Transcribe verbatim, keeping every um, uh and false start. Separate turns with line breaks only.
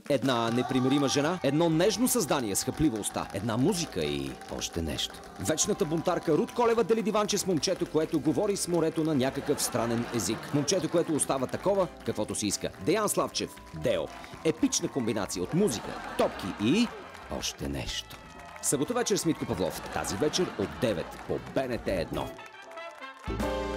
Една непримирима жена, едно нежно създание с хъплива уста, една музика и още нещо. Вечната бунтарка Рут Колева дели диванче с момчето, което говори с морето на някакъв странен език. Момчето, което остава такова, каквото си иска. Деян Славчев, Део. Епична комбинация от музика, топки и още нещо. Събота вечер с Митко Павлов. Тази вечер от девет по Б Н Т едно.